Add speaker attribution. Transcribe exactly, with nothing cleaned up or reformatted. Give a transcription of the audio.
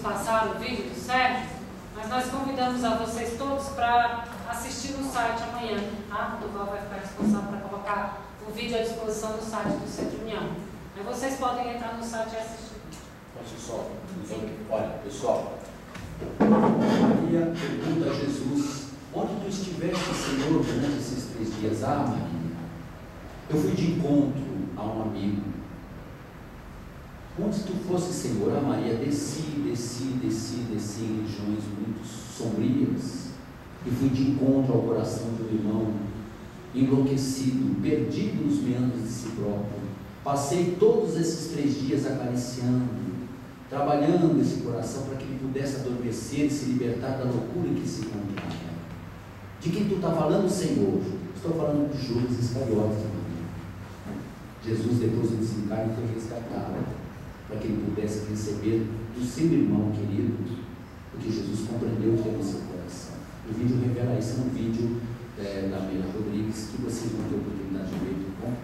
Speaker 1: passaram o vídeo do Sérgio, mas nós convidamos a vocês todos para assistir no site amanhã, tá? O Duval vai ficar responsável para colocar o vídeo à disposição no site do Centro União. Aí vocês podem entrar no site e assistir.
Speaker 2: Posso só? Olha, pessoal, Maria pergunta a Jesus: onde tu estiveste, Senhor, durante esses três dias? Ah, Maria, eu fui de encontro a um amigo. Onde tu fosse, Senhor? Ah, Maria, desci, desci, desci, desci em regiões muito sombrias e fui de encontro ao coração do irmão, enlouquecido, perdido nos meandros de si próprio. Passei todos esses três dias acariciando, trabalhando esse coração para que ele pudesse adormecer e se libertar da loucura em que se encontrava. De quem tu está falando, Senhor? Estou falando de Judas Iscariotes. Jesus, depois do desencarne, foi resgatado para que ele pudesse receber do seu irmão querido, porque Jesus compreendeu o que é no seu coração. O vídeo revela isso, é um vídeo é, da Meira Rodrigues, que vocês vão ter a oportunidade de ver com